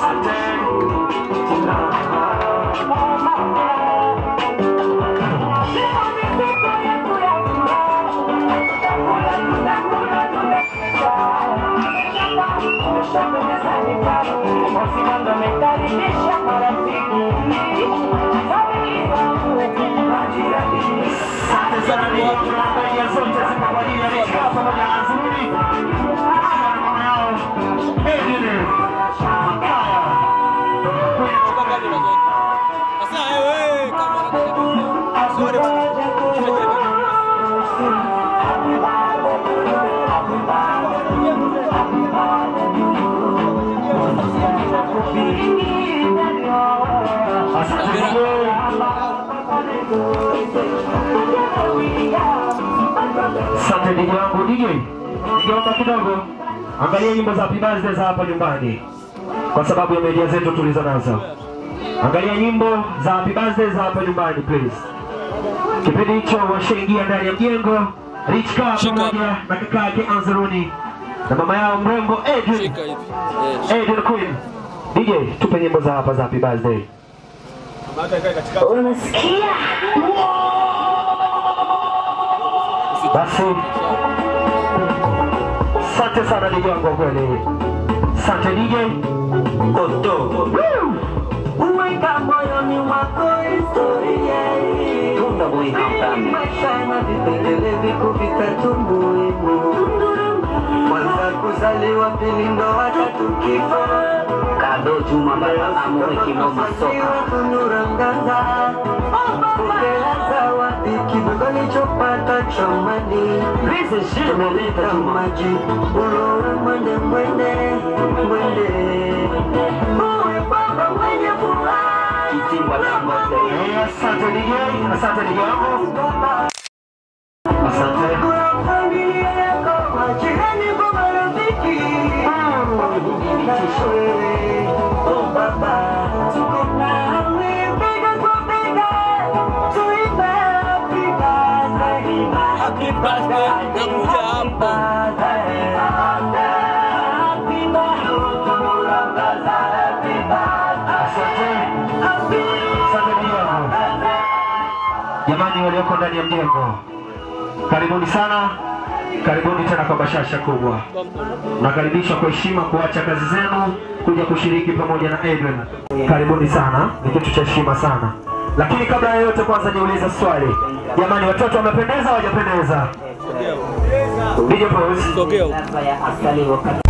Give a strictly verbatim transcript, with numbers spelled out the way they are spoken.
Asante D J wangu D J. Nikiomba kidogo angalia nyimbo za Happy Birthday za hapa nyumbani kwa sababu ya media zetu tulizo nazo. Angalia nyimbo za Happy Birthday za hapa nyumbani please. Kipindi hicho washaingia ndani ya mjengo Rich Car pamoja na kaka yake Anzaruni na mama yao mrembo Edwin. Edwin Queen. D J tupe nyimbo za hapa za Happy Birthday. Unasikia? Basi asante sana D J wangu kweli. Asante D J. Oto. Uweka moyoni mwako historia hii. Tunda boy kampani. Maisha na vipengele viko vitatu muhimu. Kwanza kuzaliwa, pili ndoa, tatu kifo. Kado Juma baba amore kinoma soka. Kunurangaza. Kupela zawadi kidogo nilichopata chamani. Listen shit Tumeleta maji. Ulowe mwende mwende mwende. Uwe baba mwenye furaha. Kitimba lamba. Asante D J. Asante D J wangu. Asante. Familia yako, majirani kwa marafiki. Oh baba, tuko nawe bega kwa bega. Tuimbe happy birthday. Happy birthday, nakuja hapa. Happy birthday. Jamani walioko ndani ya mjengo, karibuni sana, karibuni tena kwa bashasha kubwa. Nakaribishwa kwa heshima kuacha kazi zenu kuja kushiriki pamoja na Edwin. Karibuni sana, ni kitu cha heshima sana. Lakini kabla ya yote kwanza niulize swali. Jamani watoto wamependeza au hawajapendeza? D J Pose. Sogea.